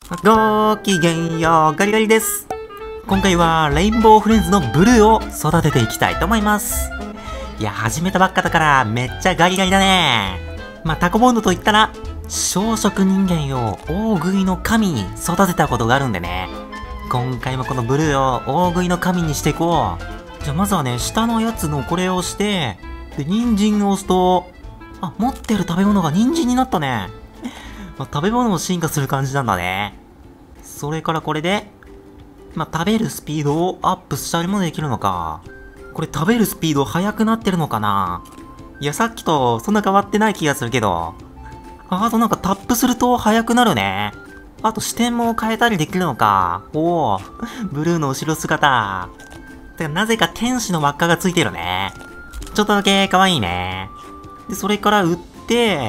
ごきげんよう、ガリガリです。今回はレインボーフレンズのブルーを育てていきたいと思います。いや、始めたばっかだからめっちゃガリガリだね。タコボンドと言ったら、小食人間を大食いの神に育てたことがあるんでね。今回もこのブルーを大食いの神にしていこう。じゃあまずはね、下のやつのこれをして、で、人参を押すと、持ってる食べ物が人参になったね。食べ物も進化する感じなんだね。それからこれで、食べるスピードをアップしたりもできるのか。これ食べるスピード速くなってるのかな。いや、さっきとそんな変わってない気がするけど。あとなんかタップすると速くなるね。あと視点も変えたりできるのか。おお、ブルーの後ろ姿。てかなぜか天使の輪っかがついてるね。ちょっとだけ可愛いね。で、それから売って、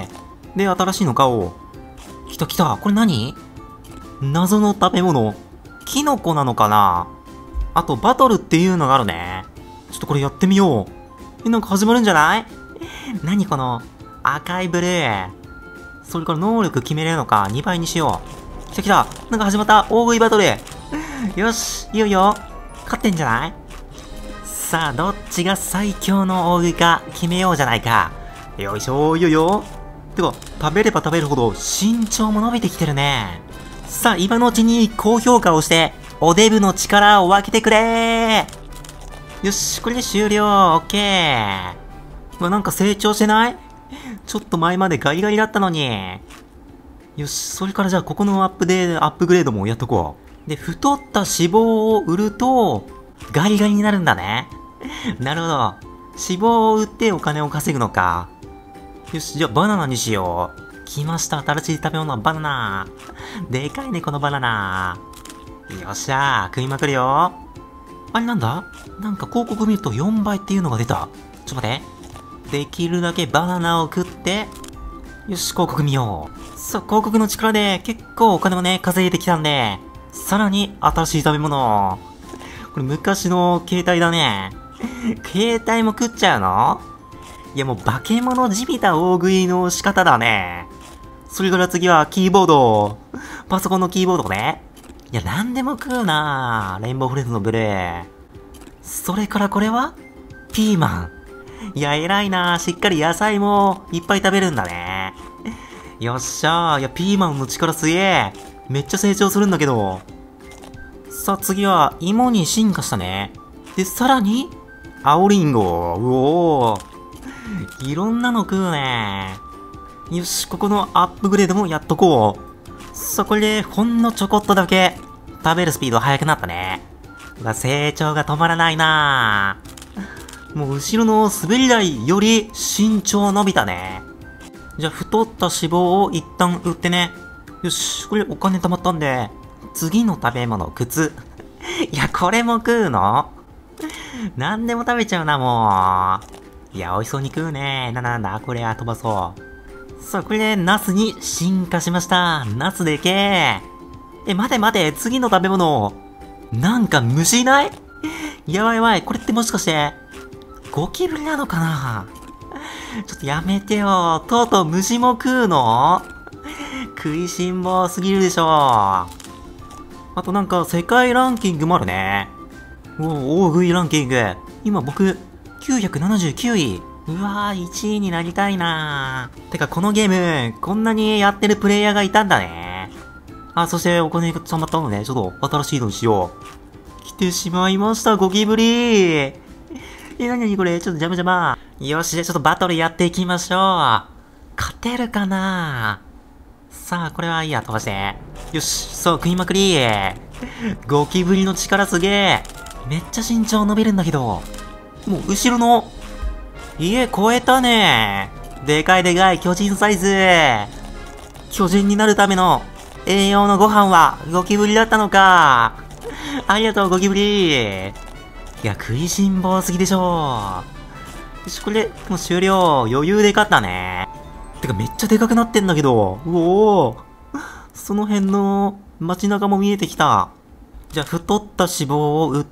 で、新しいの買おう。来た来た。これ何？謎の食べ物。キノコなのかな？あと、バトルっていうのがあるね。ちょっとこれやってみよう。なんか始まるんじゃない？何この赤いブルー。それから能力決めれるのか。2倍にしよう。来た来た。なんか始まった。大食いバトル。よし、いよいよ。勝ってんじゃない？さあ、どっちが最強の大食いか決めようじゃないか。よいしょ、いよいよ。てか、食べれば食べるほど身長も伸びてきてるね。さあ、今のうちに高評価をして、おデブの力を分けてくれー。よし、これで終了。オッケー。なんか成長してない？ちょっと前までガリガリだったのに。よし、それからじゃあここのアップグレードもやっとこう。で、太った脂肪を売ると、ガリガリになるんだね。なるほど。脂肪を売ってお金を稼ぐのか。よし、じゃあバナナにしよう。来ました、新しい食べ物はバナナ。でかいね、このバナナ。よっしゃー、食いまくるよ。あれなんだ？なんか広告見ると4倍っていうのが出た。ちょっと待って。できるだけバナナを食って、よし、広告見よう。さあ、広告の力で結構お金もね、稼いできたんで、さらに新しい食べ物。これ昔の携帯だね。携帯も食っちゃうの？いやもう化け物じみた大食いの仕方だね。それから次はキーボード。パソコンのキーボードね。いや、なんでも食うなぁ。レインボーフレンズのブルー。それからこれはピーマン。いや、偉いなぁ。しっかり野菜もいっぱい食べるんだね。よっしゃー。いや、ピーマンの力すげえ。めっちゃ成長するんだけど。さあ、次は芋に進化したね。で、さらに青リンゴ。うおー。いろんなの食うね。よし、ここのアップグレードもやっとこう。さあ、これでほんのちょこっとだけ食べるスピード速くなったね。成長が止まらないなぁ。もう後ろの滑り台より身長伸びたね。じゃあ、太った脂肪を一旦売ってね。よし、これお金貯まったんで、次の食べ物、靴。いや、これも食うの？何でも食べちゃうな、もう。いや、美味しそうに食うね。なんだ、これは飛ばそう。さあ、これでナスに進化しました。ナスでけー。待て待て、次の食べ物。なんか虫いない？やばいやばい、これってもしかして、ゴキブリなのかな？ちょっとやめてよ。とうとう虫も食うの？食いしん坊すぎるでしょ。あとなんか世界ランキングもあるね。大食いランキング。今僕、979位。うわー、1位になりたいなー。てか、このゲーム、こんなにやってるプレイヤーがいたんだね。そしてお金が貯まったので、ちょっと新しいのにしよう。来てしまいました、ゴキブリなにこれ、ちょっと邪魔。よし、じゃあちょっとバトルやっていきましょう。勝てるかな？さあ、これはいいや、飛ばして。よし、そう、食いまくりゴキブリの力すげえ。めっちゃ身長伸びるんだけど。もう、後ろの、家超えたね。でかいでかい巨人サイズ。巨人になるための栄養のご飯はゴキブリだったのか。ありがとう、ゴキブリ。いや、食いしん坊すぎでしょ。よし、これで、もう終了。余裕で勝ったね。てか、めっちゃでかくなってんだけど。うおー。その辺の街中も見えてきた。じゃあ、太った脂肪を売って、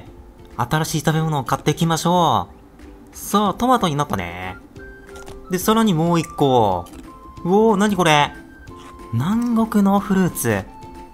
新しい食べ物を買っていきましょう。さあ、トマトになったね。で、さらにもう一個。うおー、なにこれ？南国のフルーツ。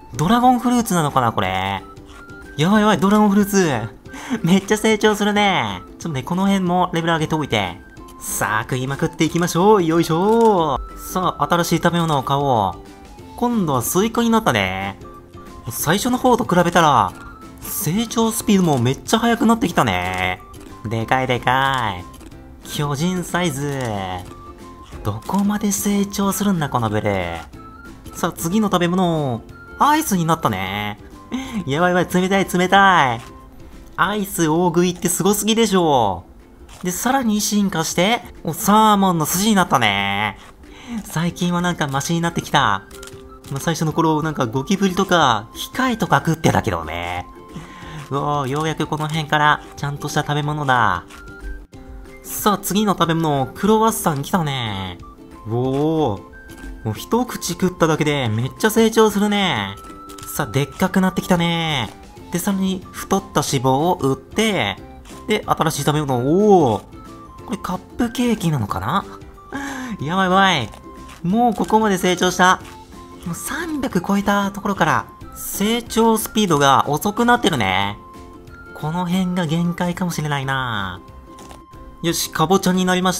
ドラゴンフルーツなのかなこれ。やばいやばい、ドラゴンフルーツ。めっちゃ成長するね。ちょっとね、この辺もレベル上げておいて。さあ、食いまくっていきましょう。よいしょ。さあ、新しい食べ物を買おう。今度はスイカになったね。最初の方と比べたら、成長スピードもめっちゃ速くなってきたね。でかいでかい。巨人サイズ。どこまで成長するんだ、このブルー。さあ、次の食べ物、アイスになったね。やばいやばい、冷たい冷たい。アイス大食いってすごすぎでしょ。で、さらに進化して、サーモンの筋になったね。最近はなんかマシになってきた。最初の頃、なんかゴキブリとか、機械とか食ってたけどね。ようやくこの辺から、ちゃんとした食べ物だ。さあ、次の食べ物、クロワッサン来たね。もう一口食っただけでめっちゃ成長するね。さあ、でっかくなってきたね。で、さらに太った脂肪を売って、で、新しい食べ物、これカップケーキなのかな。やばいやばい。もうここまで成長した。もう300超えたところから、成長スピードが遅くなってるね。この辺が限界かもしれないな。よし、かぼちゃになりました。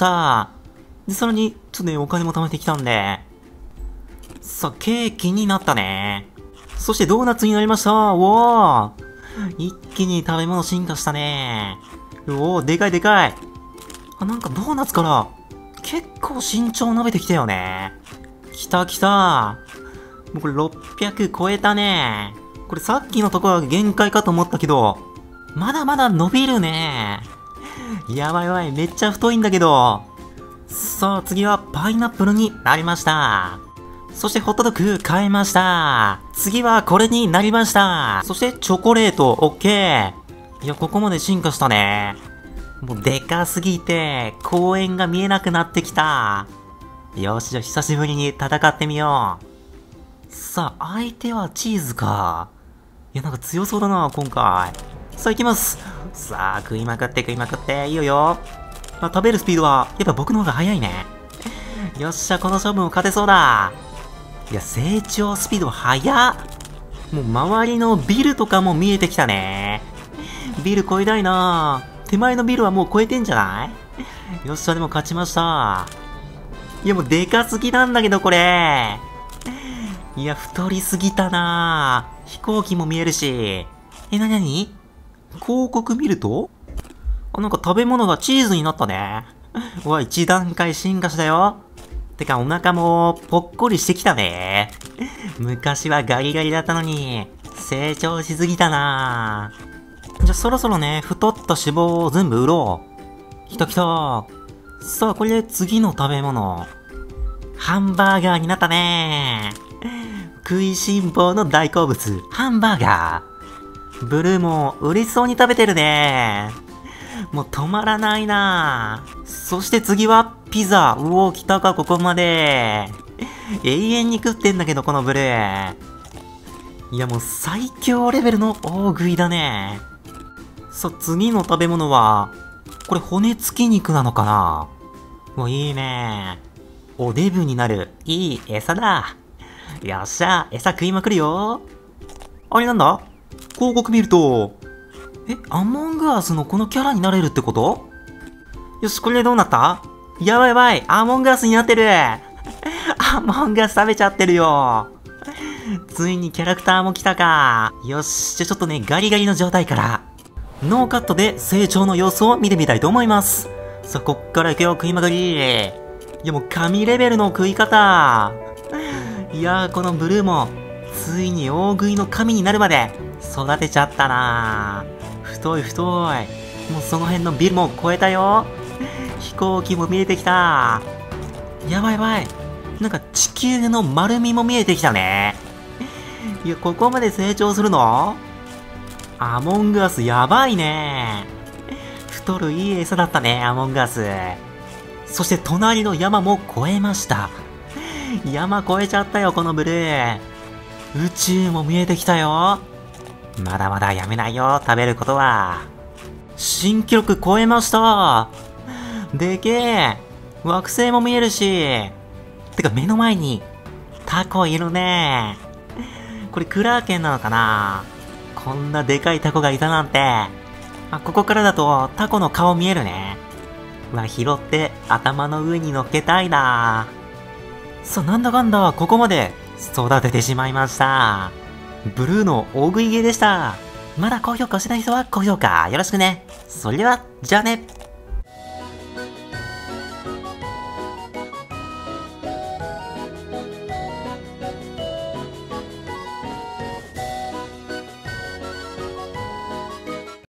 で、さらに、ちょっとね、お金も貯めてきたんで。さあ、ケーキになったね。そしてドーナツになりました。一気に食べ物進化したね。でかいでかい。なんかドーナツから、結構身長伸びてきたよね。きたきた。もうこれ600超えたね。これさっきのところが限界かと思ったけど、まだまだ伸びるね。やばいやばい、めっちゃ太いんだけど。さあ、次はパイナップルになりました。そしてホットドッグ買いました。次はこれになりました。そしてチョコレート、オッケー。いや、ここまで進化したね。もうでかすぎて、公園が見えなくなってきた。よし、じゃあ久しぶりに戦ってみよう。さあ、相手はチーズか。いや、なんか強そうだな、今回。さあ、行きます。さあ、食いまくって食いまくって、いいよよ。食べるスピードは、やっぱ僕の方が速いね。よっしゃ、この勝負も勝てそうだ。いや、成長スピード速っ。もう周りのビルとかも見えてきたね。ビル越えたいな。手前のビルはもう越えてんじゃない？よっしゃ、でも勝ちました。いや、もうでかすぎなんだけど、これ。いや、太りすぎたな。飛行機も見えるし。なに広告見ると、なんか食べ物がチーズになったね。一段階進化したよ。てかお腹もぽっこりしてきたね。昔はガリガリだったのに、成長しすぎたな。じゃあそろそろね、太った脂肪を全部売ろう。きたきた。さあ、これで次の食べ物。ハンバーガーになったね。食いしん坊の大好物、ハンバーガー。ブルーも嬉しそうに食べてるね。もう止まらないな。そして次はピザ。来たか、ここまで。永遠に食ってんだけど、このブルー。いや、もう最強レベルの大食いだね。さあ、次の食べ物は、これ骨付き肉なのかな。もういいね。おデブになる、いい餌だ。よっしゃ、餌食いまくるよ。あれなんだ？広告見ると、アモングアスのこのキャラになれるってこと？よし、これでどうなった？やばいやばい、アモングアスになってる。アモングアス食べちゃってるよ。ついにキャラクターも来たか。よし、じゃあちょっとね、ガリガリの状態から、ノーカットで成長の様子を見てみたいと思います。さあ、こっから行くよ、食いまくり。いや、もう神レベルの食い方。いやー、このブルーも、ついに大食いの神になるまで、育てちゃったな。太い太い。もうその辺のビルも越えたよ。飛行機も見えてきた。やばいやばい。なんか地球の丸みも見えてきたね。いや、ここまで成長するの？アモングアスやばいね。太るいい餌だったね、アモングアス。そして隣の山も越えました。山越えちゃったよ、このブルー。宇宙も見えてきたよ。まだまだやめないよ、食べることは。新記録超えました。でけえ。惑星も見えるし。てか目の前にタコいるね。 これクラーケンなのかな？こんなでかいタコがいたなんて。ここからだとタコの顔見えるね。拾って頭の上に乗っけたいな。なんだかんだここまで育ててしまいました。ブルーの大食い芸でした。まだ高評価してない人は高評価よろしくね。それでは、じゃあね。